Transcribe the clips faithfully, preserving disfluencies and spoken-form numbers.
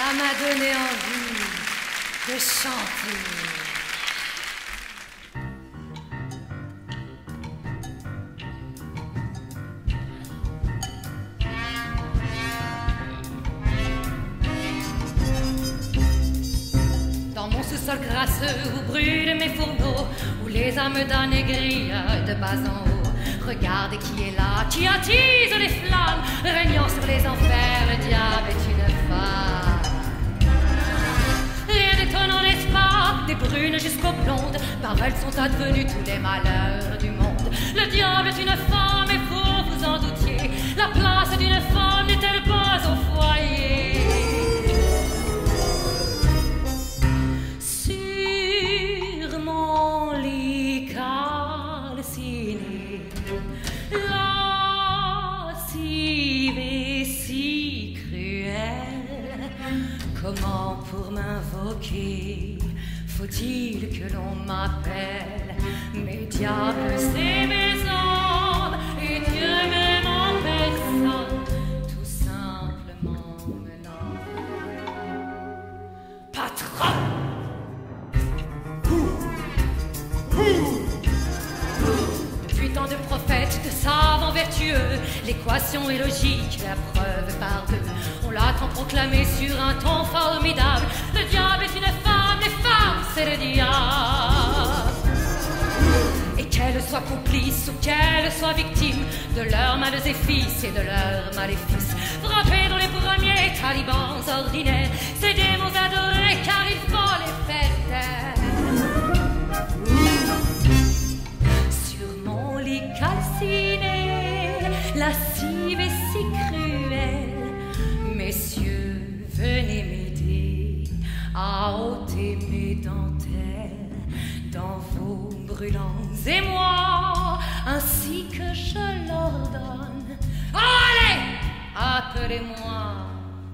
Ça m'a donné envie de chanter. Dans mon sous-sol crasseux où brûlent mes fourneaux, où les âmes damnées grillent de bas en haut, regardez qui est là, qui attise les flammes, régnant sur les enfers, le diable est une femme. Rien d'étonnant, n'est-ce pas, des brunes jusqu'aux blondes, par elles sont advenus tous les malheurs du monde. Le diable est une femme et vous vous en doutiez, la place d'une femme n'est-elle pas au foyer? Sur mon lit calciné, lascive et si cruelle, comment pour m'invoquer faut-il que l'on m'appelle? Mes diables et mes hommes, et Dieu même en personne, tout simplement me nomme patronne. Depuis tant de prophètes, de savants vertueux, l'équation est logique, la preuve par deux. On l'a tant proclamé sur un ton formidable. Le diable est une femme, les femmes, c'est le diable. Et qu'elles soient complices ou qu'elles soient victimes de leurs maléfices et de leurs maléfices, frappés dans les premiers talibans ordinaires, ces démons adorés car il faut les faire taire. Sur mon lit calciné, lascive et si cruelle, messieurs, venez m'aider à ôter mes dentelles dans vos brûlants émois, ainsi que je l'ordonne. Allez, appelez-moi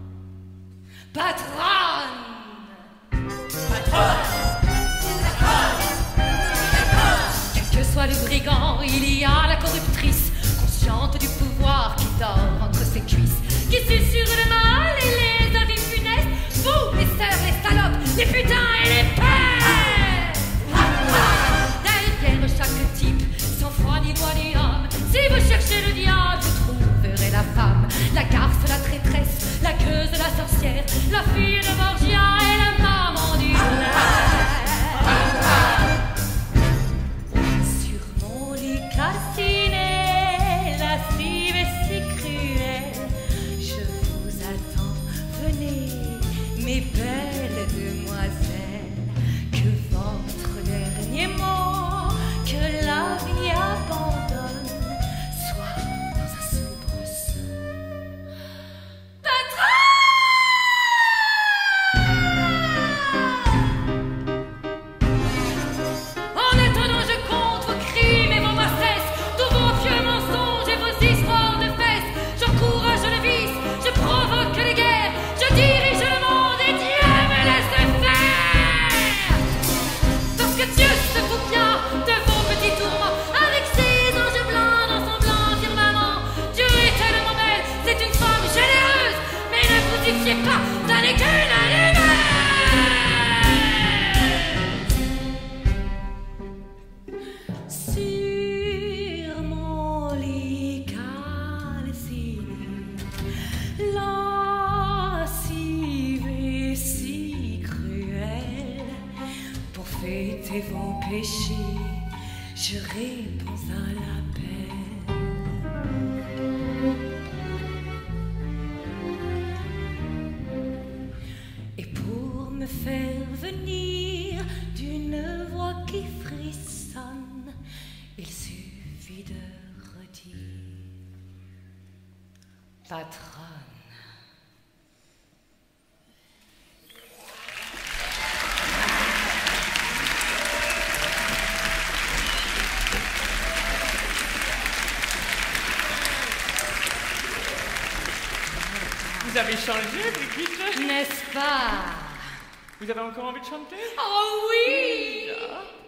patronne. Patronne. Quel que soit le brigand, il y a la corruptrice, consciente du pouvoir qui dort entre ses cuisses, qui susurre le mal et les avis funestes. Vous, les sœurs, les salopes, les putains et les pères, derrière chaque type, sans foi ni loi ni homme, si vous cherchez le diable, vous trouverez la femme, la garce, la traîtresse, la gueuse, la sorcière, la fille de Borgia et la maman du sur mon lit calciné, lascive et si cruelle, je vous attends, venez, mes belles demoiselles, que votre dernier mot, que la vie abandonne, soit dans un soubresaut. Patronne! En étonnant, je compte vos crimes et vos bassesses, tous vos vieux mensonges et vos histoires de fesses. J'encourage le vice, je provoque les guerres, je dirige le monde et Dieu me laisse faire. Parce que Dieu se fout bien de vos petits tourments, avec ses anges blancs dans son blanc firmament. Dieu est tellement belle, c'est une femme généreuse, mais ne vous y fiez pas, ça n'est qu'une allumeuse. Sur mon lit calciné, lascive et si cruelle, pour fêter vos péchés, je réponds à l'appel. Et pour me faire venir d'une voix qui frissonne, il suffit de redire patronne. Vous avez changé, Brigitte? N'est-ce pas? Vous avez encore envie de chanter? Oh oui! Ah.